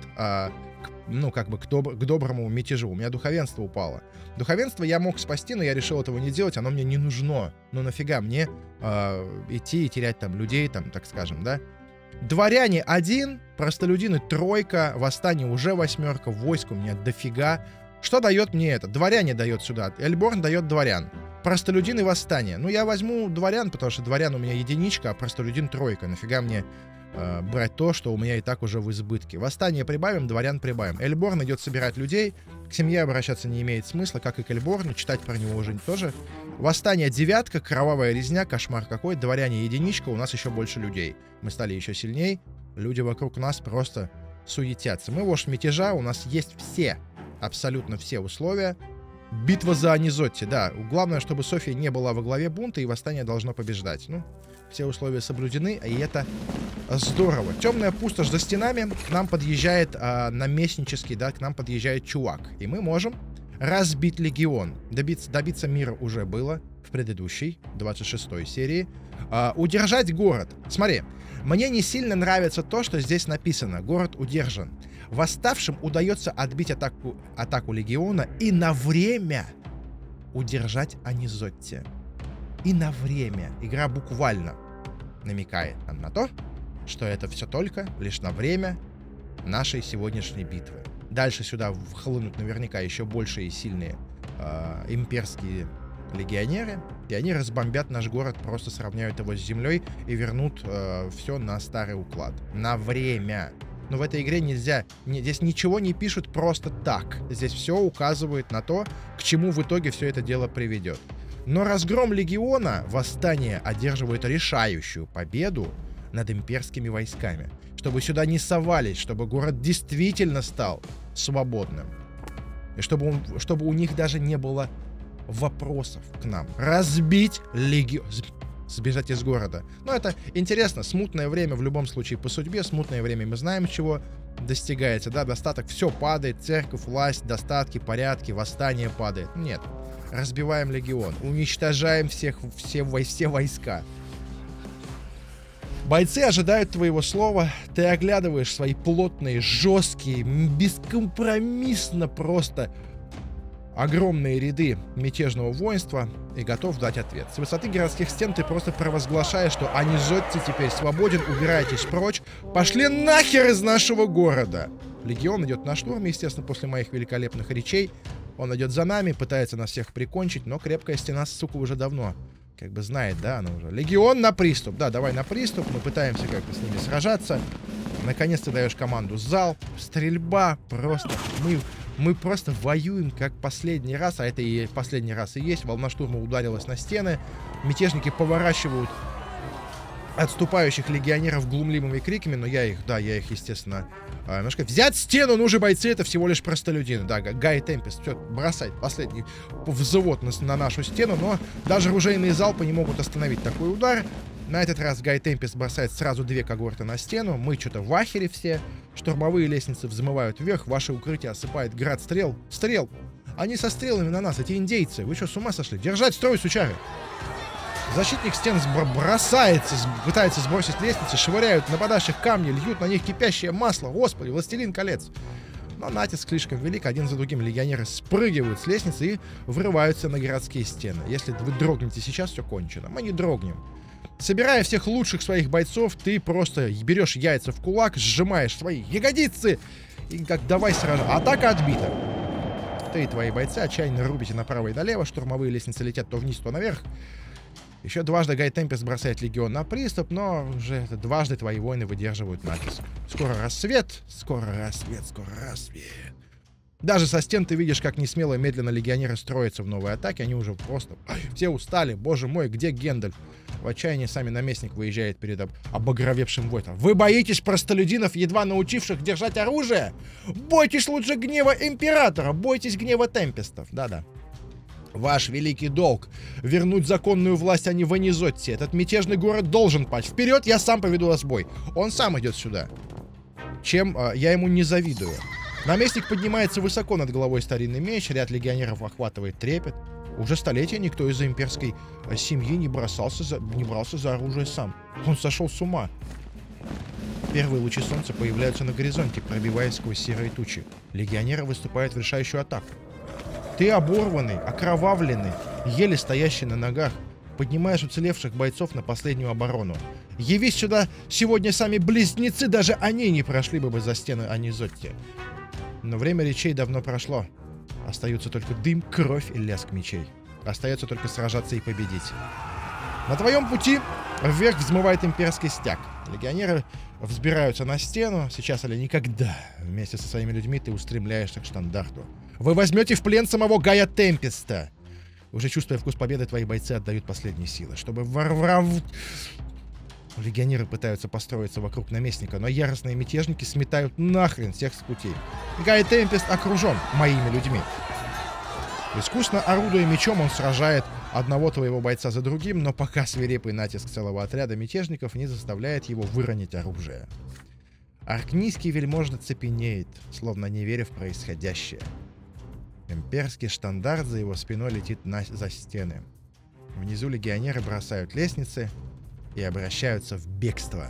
к доброму мятежу. У меня духовенство упало. Духовенство я мог спасти, но я решил этого не делать, оно мне не нужно. Ну нафига мне идти и терять там людей, там, так скажем, да? Дворяне 1, простолюдины 3, восстание уже 8, войск у меня дофига. Что дает мне это? Дворяне дает сюда, Эльборн дает дворян. Простолюдины восстание. Ну я возьму дворян, потому что дворян у меня 1, а простолюдин 3. Нафига мне брать то, что у меня и так уже в избытке. Восстание прибавим, дворян прибавим. Эльборн идет собирать людей. К семье обращаться не имеет смысла, как и к Эльборну. Читать про него уже тоже. Восстание 9, кровавая резня, кошмар какой. Дворяне 1, у нас еще больше людей. Мы стали еще сильней. Люди вокруг нас просто суетятся. Мы вождь мятежа, у нас есть все, абсолютно все условия. Битва за Анизотти, да. Главное, чтобы София не была во главе бунта, и восстание должно побеждать. Ну, все условия соблюдены, и это здорово. Темная пустошь за стенами. К нам подъезжает наместнический, да, к нам подъезжает чувак. И мы можем разбить легион. Добиться мира уже было в предыдущей, 26-й серии. Удержать город. Смотри, мне не сильно нравится то, что здесь написано. Город удержан. Восставшим удается отбить атаку легиона и на время удержать Анизотти. И на время. Игра буквально намекает нам на то, что это все только лишь на время нашей сегодняшней битвы. Дальше сюда вхлынут наверняка еще большие и сильные имперские легионеры, и они разбомбят наш город, просто сравняют его с землей и вернут все на старый уклад. На время. но в этой игре нельзя, здесь ничего не пишут просто так. Здесь все указывает на то, к чему в итоге все это дело приведет. Но разгром легиона, восстание одерживает решающую победу над имперскими войсками. Чтобы сюда не совались, чтобы город действительно стал свободным. И чтобы у них даже не было вопросов к нам. Разбить легион, сбежать из города. Но это интересно, смутное время в любом случае по судьбе, смутное время мы знаем, чего достигается, да, достаток, все падает, церковь, власть, достатки, порядки, восстание падает. Нет, разбиваем легион, уничтожаем все войска. Бойцы ожидают твоего слова, ты оглядываешь свои плотные, жесткие, бескомпромиссно просто огромные ряды мятежного воинства и готов дать ответ. С высоты городских стен ты просто провозглашаешь, что Анизотти теперь свободен, убирайтесь прочь, пошли нахер из нашего города. Легион идет на штурм, естественно, после моих великолепных речей. Он идет за нами, пытается нас всех прикончить, но крепкая стена, сука, уже давно как бы знает, да, она уже. Легион на приступ. Да, давай на приступ. Мы пытаемся как-то с ними сражаться. Наконец ты даешь команду залп, стрельба. Просто мы просто воюем как последний раз. А это и последний раз и есть. Волна штурма ударилась на стены. Мятежники поворачивают отступающих легионеров глумливыми криками. Но я их, естественно, немножко... Взять стену, ну же, бойцы, это всего лишь простолюдины. Да, Гай Темпест все бросает последний взвод на нашу стену, но даже оружейные залпы не могут остановить такой удар. На этот раз Гай Темпест бросает сразу 2 когорты на стену. Мы что-то в ахере все. Штурмовые лестницы взмывают вверх. Ваше укрытие осыпает град стрел. Стрел! Они со стрелами на нас, эти индейцы. Вы что, с ума сошли? Держать строй, сучары! Защитник стен бросается, пытается сбросить лестницы, швыряют нападавших камни, льют на них кипящее масло. Господи, властелин колец. Но натиск слишком велик, один за другим легионеры спрыгивают с лестницы и врываются на городские стены. Если вы дрогнете сейчас, все кончено. Мы не дрогнем. Собирая всех лучших своих бойцов, ты просто берешь яйца в кулак, сжимаешь свои ягодицы и как давай сразу. Атака отбита. Ты и твои бойцы отчаянно рубите направо и налево, штурмовые лестницы летят то вниз, то наверх. Еще дважды Гай Темпест бросает легион на приступ, но уже дважды твои воины выдерживают натиск. Скоро рассвет, скоро рассвет, скоро рассвет. Даже со стен ты видишь, как несмело и медленно легионеры строятся в новой атаке. Они уже просто... Все устали. Боже мой, где Гендальф? В отчаянии сами наместник выезжает перед обагровевшим войтом. Вы боитесь простолюдинов, едва научивших держать оружие? Бойтесь лучше гнева императора. Бойтесь гнева Темпестов. Да-да. Ваш великий долг — вернуть законную власть, а не в Анизотти. Этот мятежный город должен пасть. Вперед, я сам поведу вас в бой. Он сам идет сюда. Чем я ему не завидую. Наместник поднимается высоко над головой старинный меч. Ряд легионеров охватывает трепет. Уже столетия никто из имперской семьи не брался за оружие сам. Он сошел с ума. Первые лучи солнца появляются на горизонте, пробиваясь сквозь серые тучи. Легионеры выступают в решающую атаку. Ты оборванный, окровавленный, еле стоящий на ногах, поднимаешь уцелевших бойцов на последнюю оборону. Явись сюда сегодня сами близнецы, даже они не прошли бы за стены Анизотти. Но время речей давно прошло. Остаются только дым, кровь и лязг мечей. Остается только сражаться и победить. На твоем пути вверх взмывает имперский стяг. Легионеры взбираются на стену. Сейчас или никогда. Вместе со своими людьми ты устремляешься к штандарту. Вы возьмете в плен самого Гая Темпеста. Уже чувствуя вкус победы, твои бойцы отдают последние силы, чтобы Легионеры пытаются построиться вокруг наместника, но яростные мятежники сметают нахрен всех с путей. Гай Темпест окружен моими людьми. Искусно орудуя мечом, он сражает одного твоего бойца за другим, но пока свирепый натиск целого отряда мятежников не заставляет его выронить оружие. Аркнийский вельможно цепенеет, словно не веря в происходящее. Имперский штандарт за его спиной летит за стены. Внизу легионеры бросают лестницы и обращаются в бегство.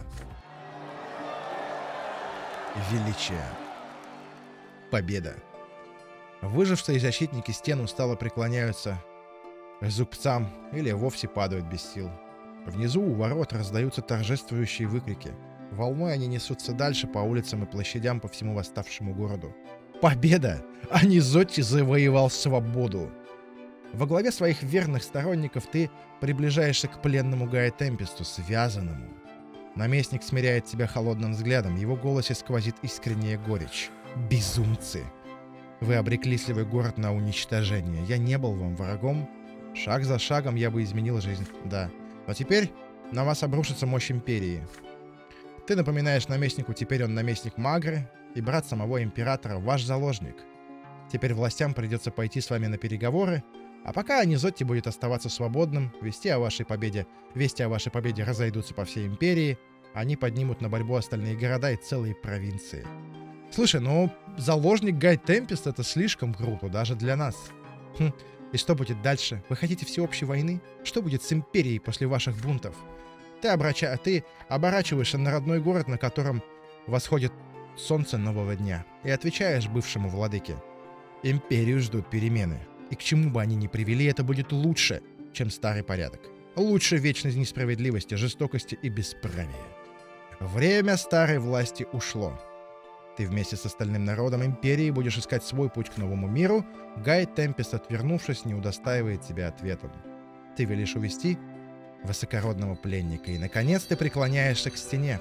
Величие. Победа. Выжившие защитники стен устало преклоняются к зубцам или вовсе падают без сил. Внизу у ворот раздаются торжествующие выкрики. Волной они несутся дальше по улицам и площадям по всему восставшему городу. Победа! Анизотти завоевал свободу! Во главе своих верных сторонников ты приближаешься к пленному Гаю Темпесту, связанному. Наместник смиряет тебя холодным взглядом, в его голосе сквозит искренняя горечь. Безумцы! Вы обрекли свой город на уничтожение. Я не был вам врагом. Шаг за шагом я бы изменил жизнь. Да. Но теперь на вас обрушится мощь Империи. Ты напоминаешь наместнику, теперь он наместник Магры, и брат самого Императора, ваш заложник. Теперь властям придется пойти с вами на переговоры, а пока Анизотти будет оставаться свободным, вести о вашей победе разойдутся по всей Империи, они поднимут на борьбу остальные города и целые провинции. Слушай, ну, заложник Гай Темпест — это слишком круто, даже для нас. И что будет дальше? Вы хотите всеобщей войны? Что будет с Империей после ваших бунтов? Ты оборачиваешься на родной город, на котором восходит солнце нового дня, и отвечаешь бывшему владыке. Империю ждут перемены. И к чему бы они ни привели, это будет лучше, чем старый порядок. Лучше вечной несправедливости, жестокости и бесправия. Время старой власти ушло. Ты вместе с остальным народом Империи будешь искать свой путь к новому миру. Гай Темпест, отвернувшись, не удостаивает тебя ответом. Ты велишь увести высокородного пленника, и, наконец, ты прислоняешься.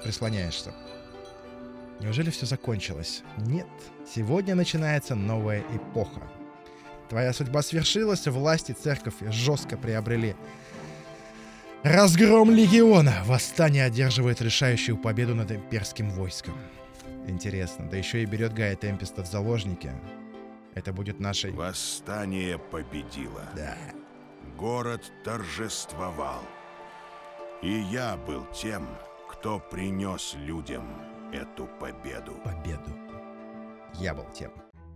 Неужели все закончилось? Нет. Сегодня начинается новая эпоха. Твоя судьба свершилась, власть и церковь жестко приобрели разгром легиона. Восстание одерживает решающую победу над имперским войском. Интересно, да еще и берет Гая Темпеста в заложники. Это будет нашей... Восстание победило. Да. Город торжествовал. И я был тем, кто принес людям эту победу. Я был тем.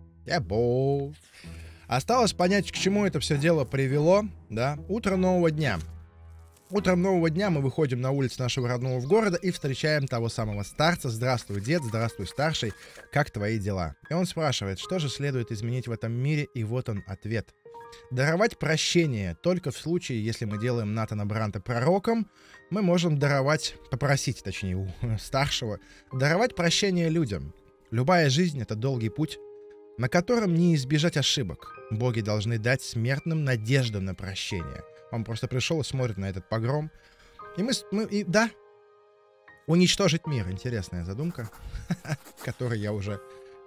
Осталось понять, к чему это все дело привело, да? Утро нового дня. Утром нового дня мы выходим на улицу нашего родного города и встречаем того самого старца. Здравствуй, дед, здравствуй, старший, как твои дела? И он спрашивает, что же следует изменить в этом мире, и вот он ответ. Даровать прощение только в случае, если мы делаем Натана Бранта пророком, мы можем попросить у старшего, даровать прощение людям. Любая жизнь — это долгий путь, на котором не избежать ошибок. Боги должны дать смертным надежду на прощение. Он просто пришел и смотрит на этот погром. Да, уничтожить мир. Интересная задумка, которой я уже...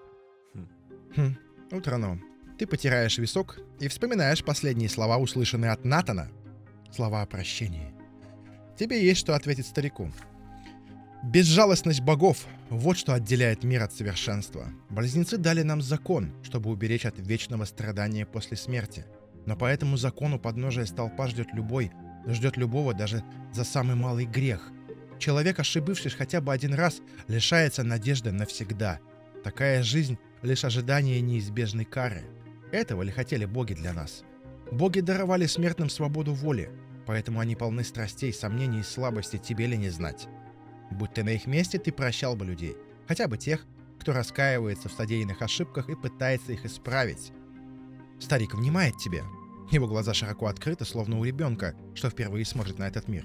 Утрано. Ты потираешь висок и вспоминаешь последние слова, услышанные от Натана. Слова о прощении. Тебе есть что ответить старику. Безжалостность богов — вот что отделяет мир от совершенства. Близнецы дали нам закон, чтобы уберечь от вечного страдания после смерти. Но по этому закону подножия столпа ждет любого даже за самый малый грех. Человек, ошибившись хотя бы один раз, лишается надежды навсегда. Такая жизнь — лишь ожидание неизбежной кары. Этого ли хотели боги для нас? Боги даровали смертным свободу воли, поэтому они полны страстей, сомнений и слабости, тебе ли не знать. Будь ты на их месте, ты прощал бы людей. Хотя бы тех, кто раскаивается в содеянных ошибках и пытается их исправить. Старик внимает тебе. Его глаза широко открыты, словно у ребенка, что впервые смотрит на этот мир.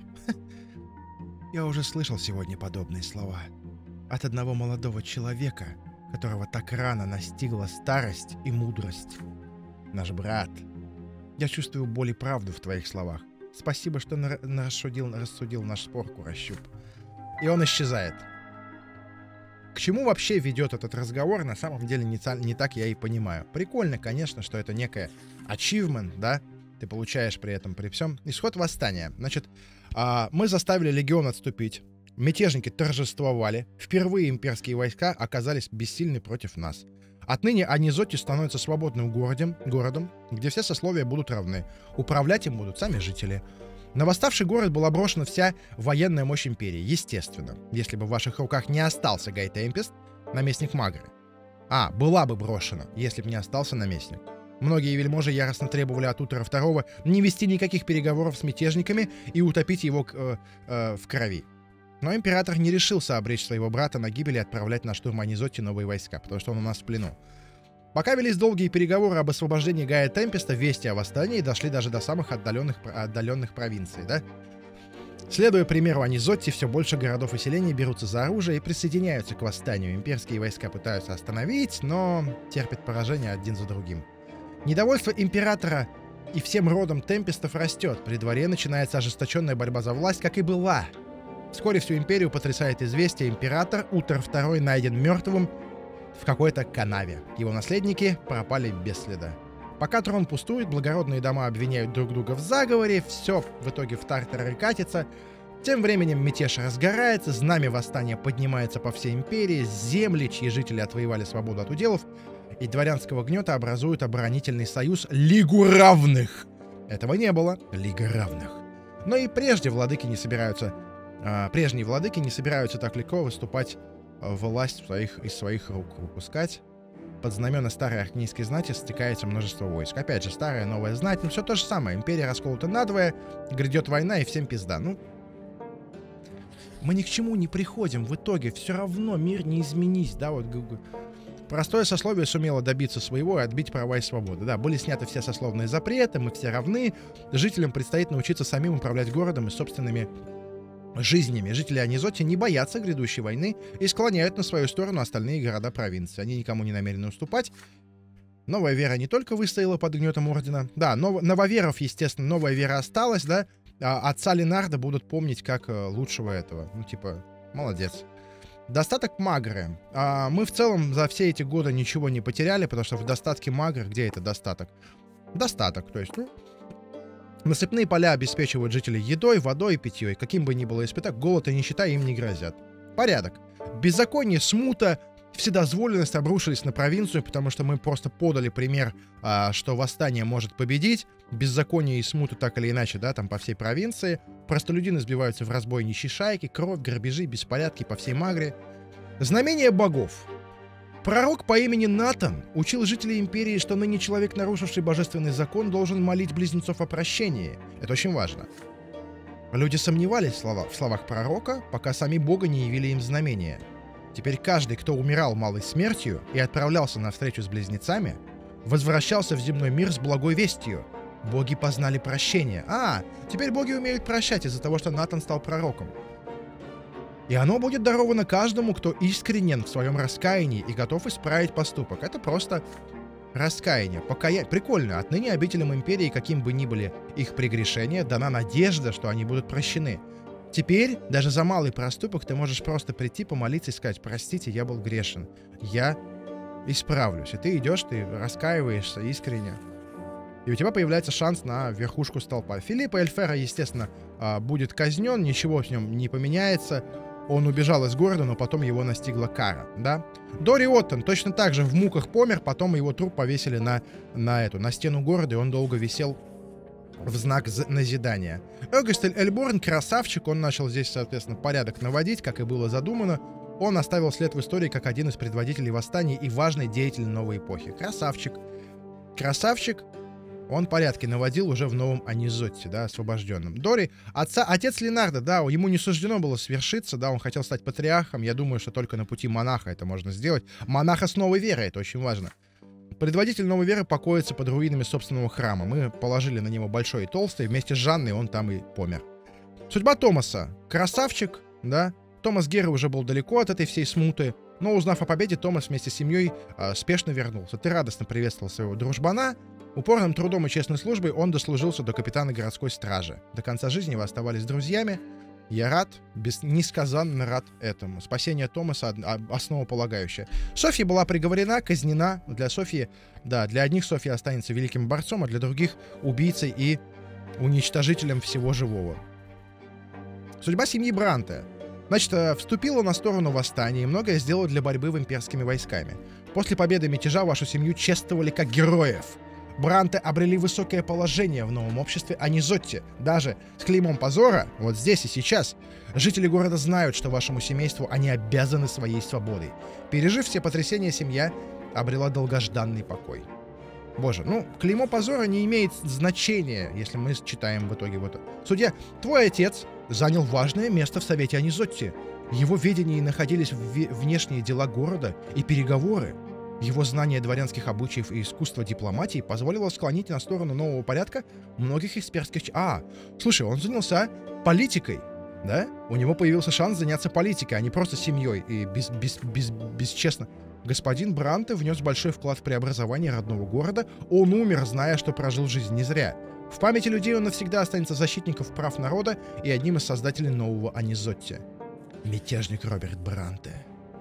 Я уже слышал сегодня подобные слова. От одного молодого человека, которого так рано настигла старость и мудрость. Наш брат. Я чувствую боль и правду в твоих словах. Спасибо, что рассудил наш спор, Курощуп. И он исчезает. К чему вообще ведет этот разговор, на самом деле не так я и понимаю. Прикольно, конечно, что это некое achievement, да? Ты получаешь при этом, при всем. Исход восстания. Значит, мы заставили легион отступить. Мятежники торжествовали. Впервые имперские войска оказались бессильны против нас. Отныне Анизотти становится свободным городом, где все сословия будут равны. Управлять им будут сами жители. На восставший город была брошена вся военная мощь Империи, естественно, если бы в ваших руках не остался Гай Темпест, наместник Магры. Была бы брошена, если бы не остался наместник. Многие вельможи яростно требовали от Утра II не вести никаких переговоров с мятежниками и утопить его в крови. Но император не решился обречь своего брата на гибель и отправлять на штурм Анизотти новые войска, потому что он у нас в плену. Пока велись долгие переговоры об освобождении Гая Темпеста, вести о восстании дошли даже до самых отдаленных провинций, да? Следуя примеру Анизотти, все больше городов и селений берутся за оружие и присоединяются к восстанию. Имперские войска пытаются остановить, но терпят поражение один за другим. Недовольство императора и всем родом Темпестов растет. При дворе начинается ожесточенная борьба за власть, как и была. Вскоре всю империю потрясает известие: император Утер II найден мертвым в какой-то канаве. Его наследники пропали без следа. Пока трон пустует, благородные дома обвиняют друг друга в заговоре, все в итоге в тартарары катится. Тем временем мятеж разгорается, знамя восстания поднимается по всей империи, земли, чьи жители отвоевали свободу от уделов и дворянского гнета, образуют оборонительный союз Лигу равных. Этого не было. Лига равных. Но и прежние владыки не собираются так легко выступать власть из своих рук выпускать. Под знамена старой аркнийской знати стекается множество войск. Опять же, старая, новая знать, но все то же самое. Империя расколота надвое, грядет война, и всем пизда. Ну, мы ни к чему не приходим. В итоге все равно мир не изменись, да, вот. Простое сословие сумело добиться своего и отбить права и свободы. Да, были сняты все сословные запреты, мы все равны. Жителям предстоит научиться самим управлять городом и собственными жизнями. Жители Анизоти не боятся грядущей войны и склоняют на свою сторону остальные города провинции. Они никому не намерены уступать. Новая вера не только выстояла под гнетом ордена. Да, нововеров, естественно, новая вера осталась, да. Отца Ленарда будут помнить как лучшего этого. Ну, типа, молодец. Достаток Магры. Мы в целом за все эти годы ничего не потеряли, потому что в достатке Магры, где это достаток? Достаток, то есть, насыпные поля обеспечивают жителей едой, водой и питьей. Каким бы ни было испыток, голод и нищета им не грозят. Порядок. Беззаконие, смута, вседозволенность обрушились на провинцию, потому что мы просто подали пример, что восстание может победить. Беззаконие и смуту так или иначе, да, там по всей провинции. Простолюдины сбиваются в разбойничьи шайки, кровь, грабежи, беспорядки по всей Магре. Знамение богов. Пророк по имени Натан учил жителей империи, что ныне человек, нарушивший божественный закон, должен молить близнецов о прощении. Это очень важно. Люди сомневались в словах пророка, пока сами боги не явили им знамения. Теперь каждый, кто умирал малой смертью и отправлялся на встречу с близнецами, возвращался в земной мир с благой вестью. Боги познали прощение. Теперь боги умеют прощать из-за того, что Натан стал пророком. И оно будет даровано каждому, кто искренен в своем раскаянии и готов исправить поступок. Это просто раскаяние, покаяние. Прикольно. Отныне обителям империи, каким бы ни были их прегрешения, дана надежда, что они будут прощены. Теперь даже за малый проступок ты можешь просто прийти, помолиться и сказать: простите, я был грешен. Я исправлюсь. И ты идешь, ты раскаиваешься искренне. И у тебя появляется шанс на верхушку столпа. Филиппо Эльфера, естественно, будет казнен, ничего с ним не поменяется. Он убежал из города, но потом его настигла кара, да? Дори Оттон точно так же в муках помер, потом его труп повесили на стену города, и он долго висел в знак назидания. Огастель Эльборн, красавчик, он начал здесь, соответственно, порядок наводить, как и было задумано. Он оставил след в истории как один из предводителей восстания и важный деятель новой эпохи. Красавчик. Красавчик. Он порядки наводил уже в новом Анизотте, да, освобожденном. Дори, отец Ленарда, да, ему не суждено было свершиться, да, он хотел стать патриархом. Я думаю, что только на пути монаха это можно сделать. Монаха с новой верой, это очень важно. Предводитель новой веры покоится под руинами собственного храма. Мы положили на него большой и толстый, вместе с Жанной он там и помер. Судьба Томаса. Красавчик, да. Томас Герри уже был далеко от этой всей смуты, но, узнав о победе, Томас вместе с семьей спешно вернулся. Ты радостно приветствовал своего дружбана. Упорным трудом и честной службой он дослужился до капитана городской стражи. До конца жизни вы оставались друзьями. Я рад, несказанно рад этому. Спасение Томаса основополагающее. Софья была приговорена, казнена. Для Софьи, да, для одних Софья останется великим борцом, а для других — убийцей и уничтожителем всего живого. Судьба семьи Бранте. Значит, вступила на сторону восстания и многое сделала для борьбы в имперскими войсками. После победы мятежа вашу семью чествовали как героев. Бранте обрели высокое положение в новом обществе Анизотти. Даже с клеймом позора, вот здесь и сейчас, жители города знают, что вашему семейству они обязаны своей свободой. Пережив все потрясения, семья обрела долгожданный покой. Боже, клеймо позора не имеет значения, если мы читаем в итоге вот. Судья, твой отец занял важное место в совете Анизотти. В его ведении находились внешние дела города и переговоры. Его знание дворянских обычаев и искусство дипломатии позволило склонить на сторону нового порядка многих экспертских... Слушай, он занялся политикой, да? У него появился шанс заняться политикой, а не просто семьей и бесчестно. Господин Бранте внес большой вклад в преобразование родного города. Он умер, зная, что прожил жизнь не зря. В памяти людей он навсегда останется защитником прав народа и одним из создателей нового Анизотти. Мятежник Роберт Бранте.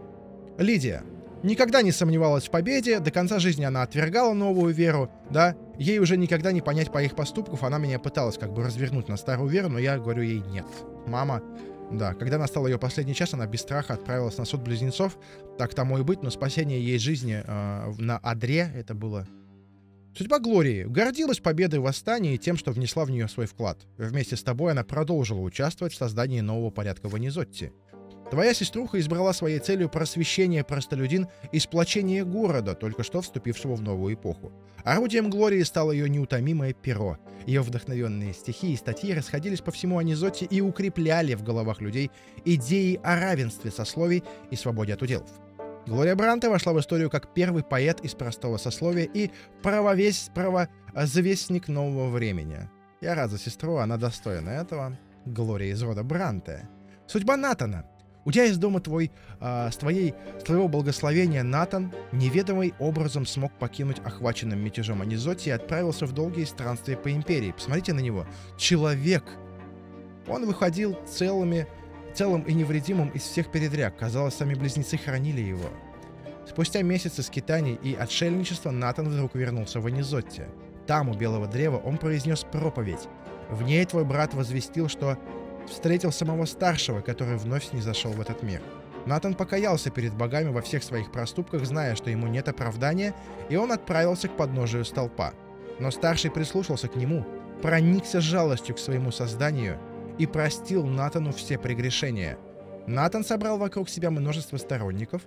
Лидия никогда не сомневалась в победе, до конца жизни она отвергала новую веру, да, ей уже никогда не понять по их поступков, она меня пыталась как бы развернуть на старую веру, но я говорю ей нет. Мама, да, когда настал ее последний час, она без страха отправилась на суд близнецов, так тому и быть, но спасение ей жизни на одре, это было... Судьба Глории гордилась победой в восстании и тем, что внесла в нее свой вклад. Вместе с тобой она продолжила участвовать в создании нового порядка в Анизотти. Твоя сеструха избрала своей целью просвещение простолюдин и сплочение города, только что вступившего в новую эпоху. Орудием Глории стало ее неутомимое перо. Ее вдохновенные стихи и статьи расходились по всему Анизотти и укрепляли в головах людей идеи о равенстве сословий и свободе от уделов. Глория Бранте вошла в историю как первый поэт из простого сословия и правозавестник нового времени. Я рад за сестру, она достойна этого. Глория из рода Бранте. Судьба Натана. Уйдя из дома с твоего благословения, Натан неведомым образом смог покинуть охваченным мятежом Анизотти и отправился в долгие странствия по империи. Посмотрите на него. Человек. Он выходил целым и невредимым из всех передряг. Казалось, сами близнецы хранили его. Спустя месяцы скитаний и отшельничества Натан вдруг вернулся в Анизотти. Там, у Белого Древа, он произнес проповедь. В ней твой брат возвестил, что встретил самого старшего, который вновь снизошел в этот мир. Натан покаялся перед богами во всех своих проступках, зная, что ему нет оправдания, и он отправился к подножию столпа. Но старший прислушался к нему, проникся жалостью к своему созданию и простил Натану все прегрешения. Натан собрал вокруг себя множество сторонников,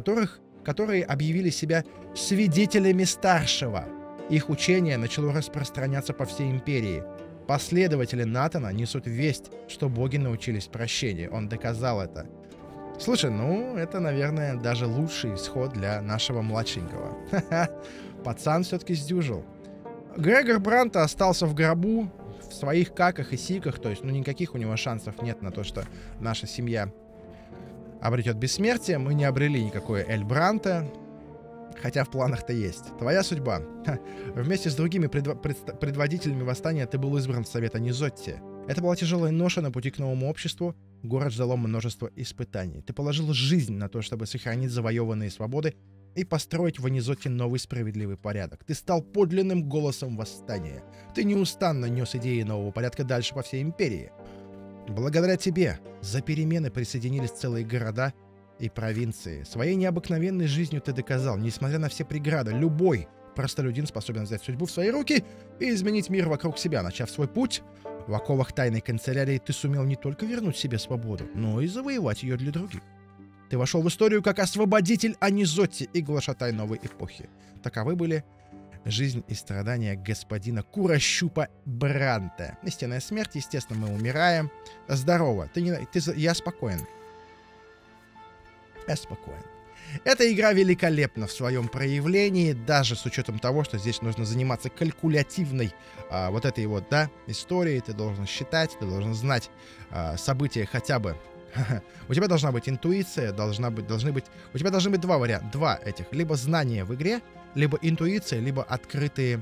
которые объявили себя свидетелями старшего. Их учение начало распространяться по всей империи. Последователи Натана несут весть, что боги научились прощению. Он доказал это. Слушай, это, наверное, даже лучший исход для нашего младшенького. Пацан все-таки сдюжил. Грегор Бранте остался в гробу, в своих каках и сиках, то есть, никаких у него шансов нет на то, что наша семья обретет бессмертие. Мы не обрели никакое Эль Бранте, хотя в планах-то есть. Твоя судьба. Вместе с другими предводителями восстания ты был избран в Совет Анизотти. Это была тяжелая ноша на пути к новому обществу. Город ждало множество испытаний. Ты положил жизнь на то, чтобы сохранить завоеванные свободы и построить в Анизотти новый справедливый порядок. Ты стал подлинным голосом восстания. Ты неустанно нес идеи нового порядка дальше по всей империи. Благодаря тебе за перемены присоединились целые города и провинции. Своей необыкновенной жизнью ты доказал, несмотря на все преграды, любой простолюдин способен взять судьбу в свои руки и изменить мир вокруг себя. Начав свой путь в оковах тайной канцелярии, ты сумел не только вернуть себе свободу, но и завоевать ее для других. Ты вошел в историю как освободитель Анизотти и глашатай новой эпохи. Таковы были жизнь и страдания господина Курощупа Бранте. Истинная смерть, естественно, мы умираем. Здорово. Я спокоен. Я спокоен. Эта игра великолепна в своем проявлении, даже с учетом того, что здесь нужно заниматься калькулятивной историей. Ты должен считать, ты должен знать события хотя бы. У тебя должна быть интуиция, у тебя должны быть два варианта, два этих. Либо знания в игре, либо интуиция, либо открытые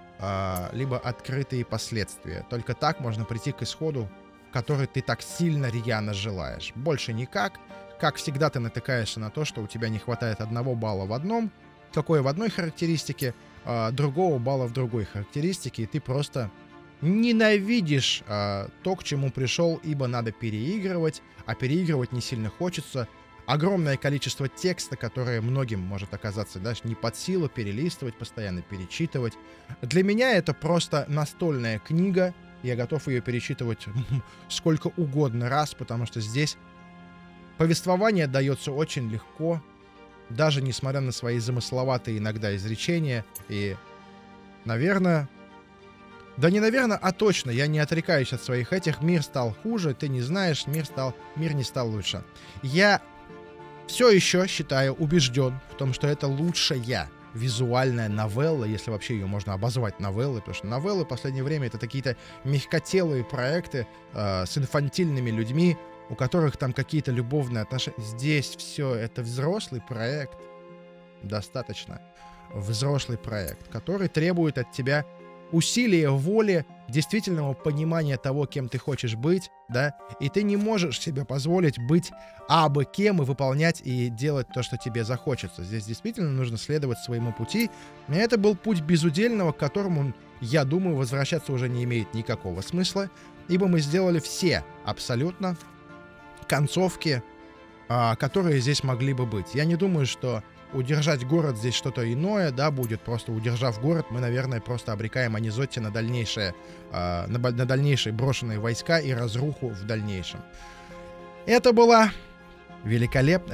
последствия. Только так можно прийти к исходу, который ты так сильно рьяно желаешь. Больше никак. Как всегда, ты натыкаешься на то, что у тебя не хватает одного балла в одной характеристике, другого балла в другой характеристике, и ты просто ненавидишь то, к чему пришел, ибо надо переигрывать, а переигрывать не сильно хочется. Огромное количество текста, которое многим может оказаться даже не под силу, перелистывать, постоянно перечитывать. Для меня это просто настольная книга. Я готов ее перечитывать сколько угодно раз, потому что здесь повествование дается очень легко, даже несмотря на свои замысловатые иногда изречения. И, наверное... Да не наверное, а точно, я не отрекаюсь от своих этих. Мир стал хуже, ты не знаешь, мир не стал лучше. Я все еще убежден в том, что это лучшая визуальная новелла, если вообще ее можно обозвать новеллой, потому что новеллы в последнее время это какие-то мягкотелые проекты с инфантильными людьми, у которых там какие-то любовные отношения. Здесь все это взрослый проект. достаточно взрослый проект, который требует от тебя усилия воли, действительного понимания того, кем ты хочешь быть, да, и ты не можешь себе позволить быть абы кем и выполнять и делать то, что тебе захочется. Здесь действительно нужно следовать своему пути, и это был путь безудельного, к которому, я думаю, возвращаться уже не имеет никакого смысла, ибо мы сделали все абсолютно концовки, которые здесь могли бы быть. Я не думаю, что удержать город здесь что-то иное, да, будет. Просто удержав город, мы, наверное, просто обрекаем Анизотти на дальнейшие брошенные войска и разруху в дальнейшем. Это было великолепно.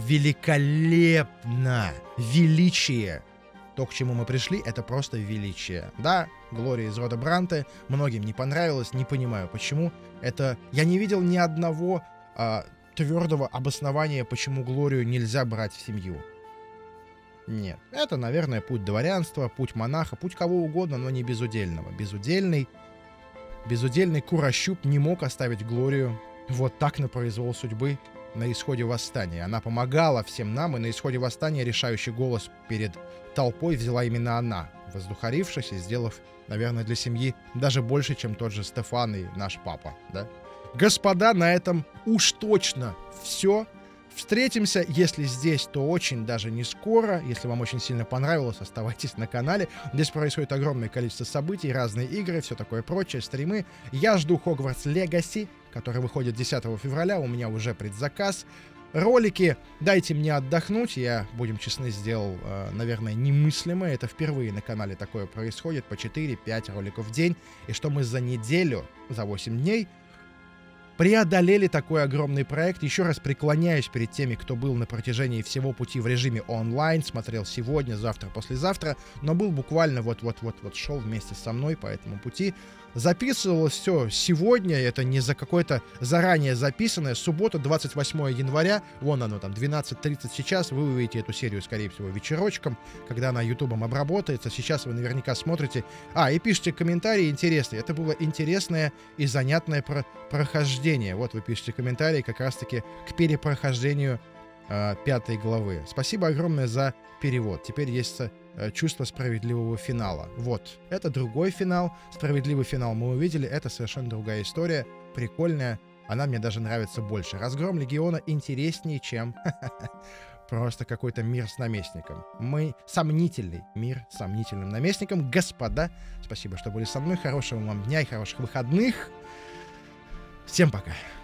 Величие. То, к чему мы пришли, это просто величие. Да, Глория из рода Бранте многим не понравилось, не понимаю почему. Я не видел ни одного твердого обоснования, почему Глорию нельзя брать в семью. Нет, это, наверное, путь дворянства, путь монаха, путь кого угодно, но не безудельного. Безудельный Курощуп не мог оставить Глорию вот так на произвол судьбы на исходе восстания. Она помогала всем нам, и на исходе восстания решающий голос перед толпой взяла именно она, воздухарившись и сделав, наверное, для семьи даже больше, чем тот же Стефан и наш папа, да? Господа, на этом уж точно все. Встретимся, если здесь, то очень даже не скоро. Если вам очень сильно понравилось, оставайтесь на канале. Здесь происходит огромное количество событий, разные игры, все такое прочее, стримы. Я жду Hogwarts Legacy, который выходит 10 февраля. У меня уже предзаказ. Ролики дайте мне отдохнуть. Я, будем честны, сделал, наверное, немыслимое. Это впервые на канале такое происходит. По 4-5 роликов в день. И что мы за неделю, за 8 дней преодолели такой огромный проект. Еще раз преклоняюсь перед теми, кто был на протяжении всего пути в режиме онлайн, смотрел сегодня, завтра, послезавтра, но был буквально вот шел вместе со мной по этому пути. Записывалось все сегодня, это не за какое-то заранее записанное. Суббота, 28 января, вон оно там, 12:30 сейчас. Вы увидите эту серию, скорее всего, вечерочком, когда она ютубом обработается. Сейчас вы наверняка смотрите. И пишите комментарии интересные. Это было интересное и занятное прохождение. Вот вы пишете комментарии как раз-таки к перепрохождению 5 главы. Спасибо огромное за перевод. Теперь есть чувство справедливого финала. Вот, это другой финал. Справедливый финал мы увидели. Это совершенно другая история. Прикольная. Она мне даже нравится больше. Разгром Легиона интереснее, чем просто какой-то мир с наместником. Сомнительный мир с сомнительным наместником. Господа, спасибо, что были со мной. Хорошего вам дня и хороших выходных. Всем пока.